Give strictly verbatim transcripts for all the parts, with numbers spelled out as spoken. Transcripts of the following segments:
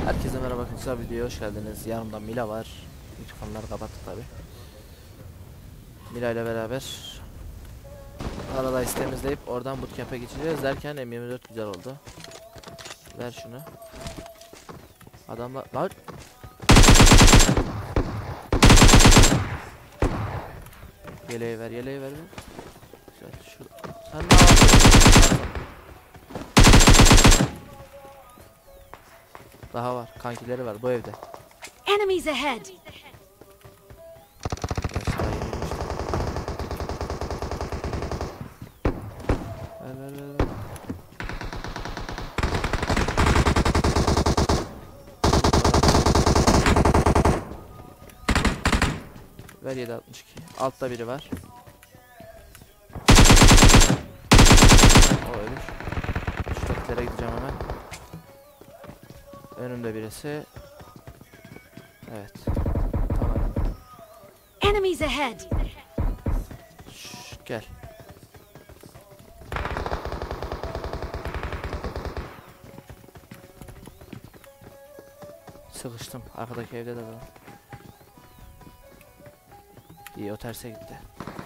Herkese merhaba arkadaşlar, videoya hoş geldiniz. Yanımda Mila var. Mikrofonları kapattık tabi. Mila ile beraber Paradise temizleyip oradan bootcamp'e geçeceğiz derken M yirmi dört güzel oldu. Ver şunu. Adamlar lan. Yeleği ver, yeleği ver. Güzel. Şu sen ne yapıyorsun? Daha var. Kankileri var bu evde. Enemies ahead. Ver ver ver ver. Ver yedi altmış iki. Altta biri var. O ölür. Şu teklere gideceğim hemen. Önümde birisi. Evet. Tamam. Enemies ahead. Şş, gel. Sıkıştım. Arkadaki evde de var. İyi, o terse gitti.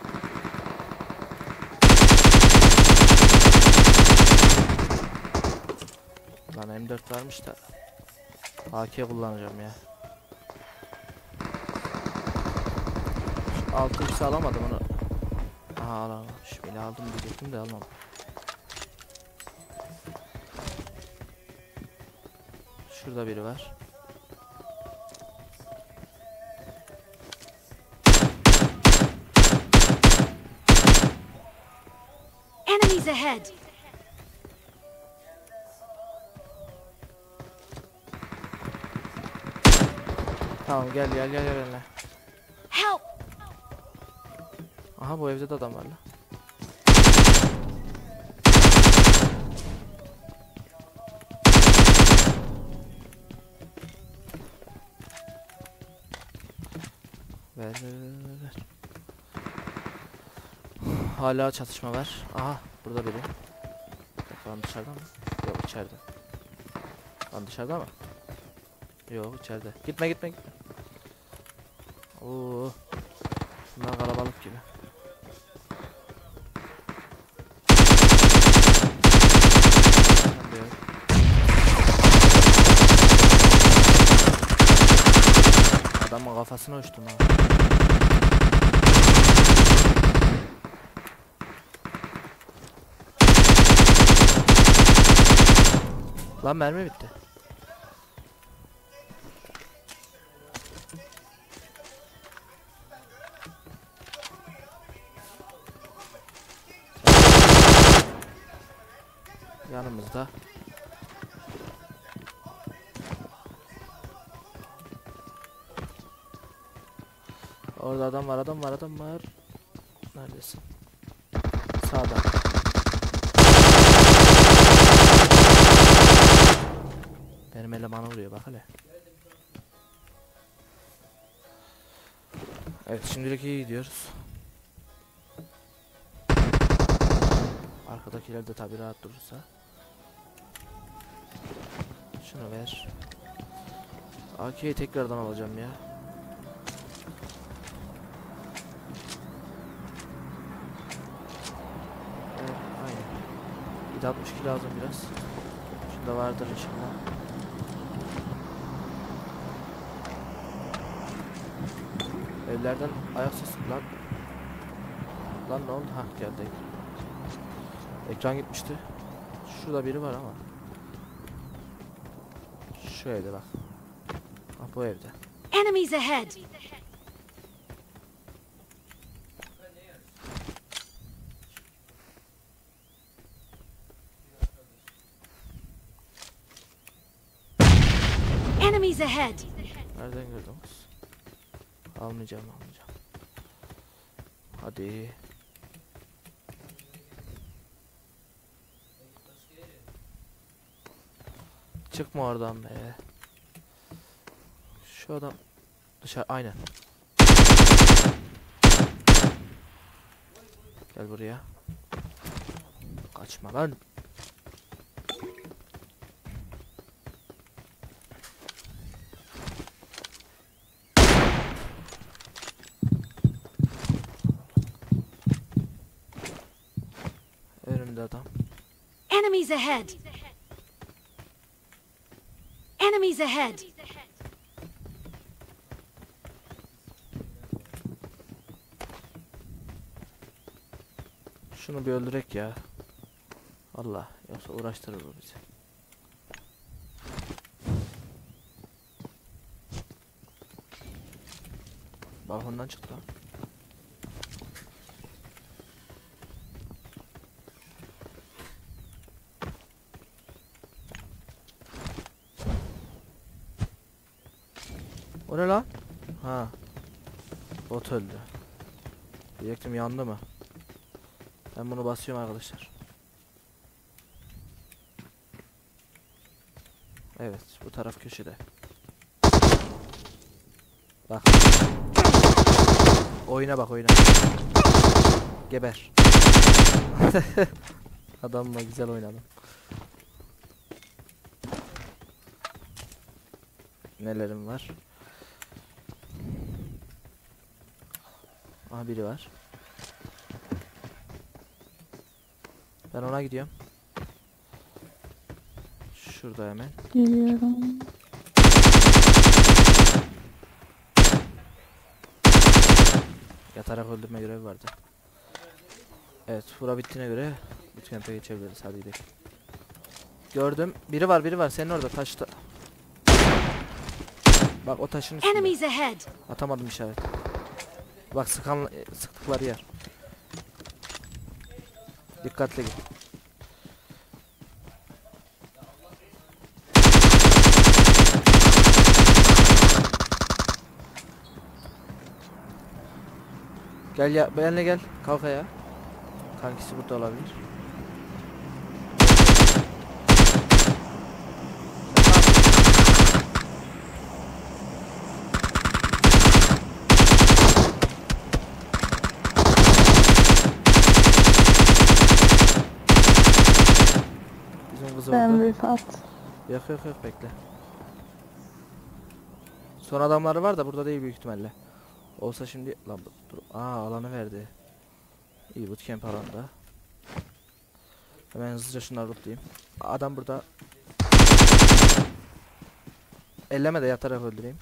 Lan M dört varmış da A K kullanacağım ya. altı x alamadım onu. Aha, alamamış. Bile aldım diyecektim de almam. Şurada biri var. Enemies ahead. Tamam, gel gel gel gel gel. Help. Aha, bu evde de adam var lan. Ver ver ver ver. Hala çatışma var. Aha, burada biri. Bakalım dışarıda mı? Yok, içeride. Lan dışarıda mı? Yok, içeride. Gitme gitme gitme. Oo. Bunlar kalabalık gibi. Adamın kafasına uçtum ha. Lan mermi bitti. Yanımızda. Orada adam var, adam var, adam var. Neredesin? Sağda. Benim elemanı vuruyor bak hele. Evet, şimdilik iyi gidiyoruz. Arkadakiler de tabi rahat durursa. Şunu ver. A K'yi tekrardan alacağım ya. Evet, aynen. yedi altmış iki lazım biraz. Şunda vardır inşallah. Evlerden ayak sesi lan. Lan ne oldu? Hah, geldi. Ekran gitmişti. Şurada biri var ama. Şu evde bak. Ah, bu evde. Enemies ahead. Enemies ahead. Nereden gördünüz? Almayacağım, almayacağım. Hadi. Çıkma oradan be. Şu adam dışarı, aynen. Gel buraya. Kaçma lan. geldi adam. Enemies ahead! Enemies ahead! Şunu bir öldürek ya. Allah, yoksa uğraştırır bu bizi. Balkondan çıktı lan. O ne lan? Ha. Bot öldü. Diyecektim yandı mı? Ben bunu basıyorum arkadaşlar. Evet, bu taraf köşede. Bak. Oyuna bak, oyuna. Geber. Adamla güzel oynadım. Nelerim var? Aha, biri var. Ben ona gidiyorum. Şurada hemen. Geliyorum. Yatarak öldürme görevi vardı. Evet, fura bittiğine göre bootcamp'e geçebiliriz. Hadi gidelim. Gördüm. Biri var, biri var. Senin orada taşta. Bak o taşın üstünde. Enemies ahead! Atamadım işaret. Bak sıkan sıktıkları yer. Dikkatli git. Gel ya, benimle gel. Kalk ya. Kankisi burada olabilir. Bizim kız Ben orada. Rıfat. Yok yok yok, bekle. Son adamları var da burada değil büyük ihtimalle. Olsa şimdi lan dur. Aa, alanı verdi. İyi, bootcamp alanda. Hemen hızlıca şunları lootlayayım. Adam burada. Elleme de yatarak öldüreyim.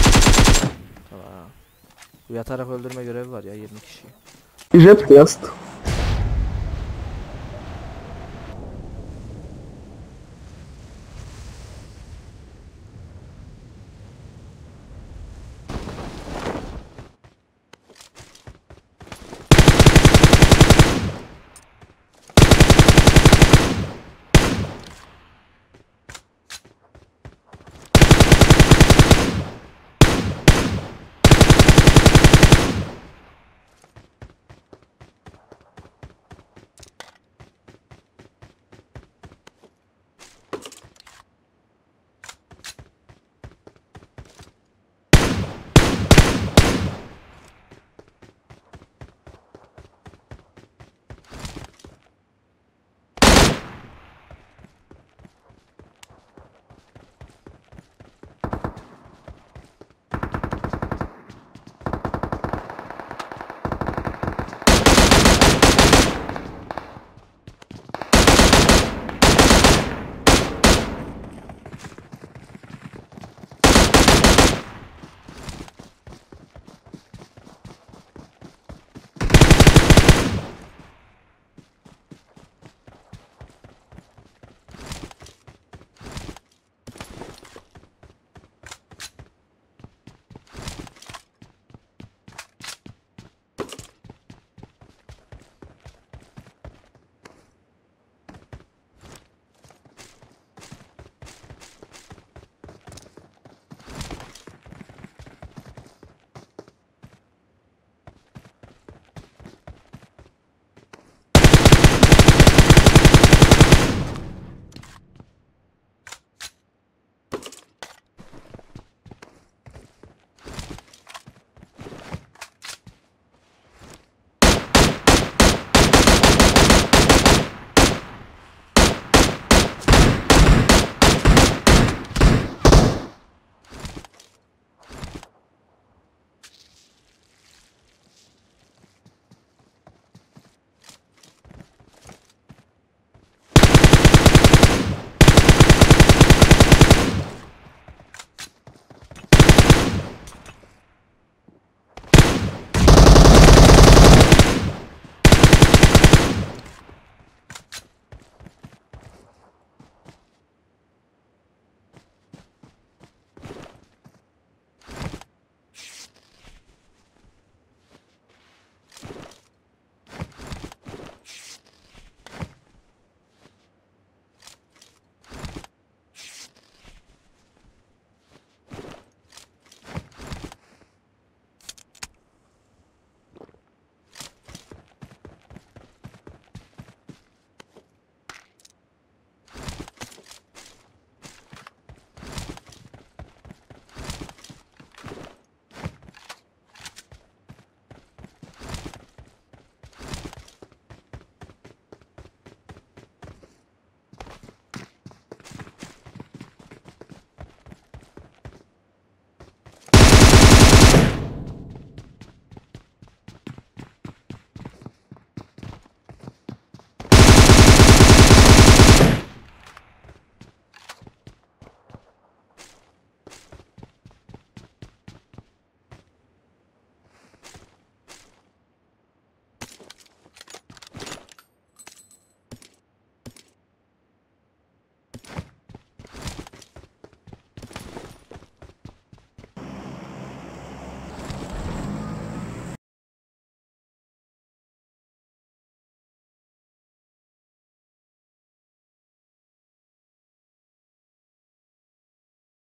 Tamam. Bu yatarak öldürme görevi var ya, yirmi kişi. Jet jest.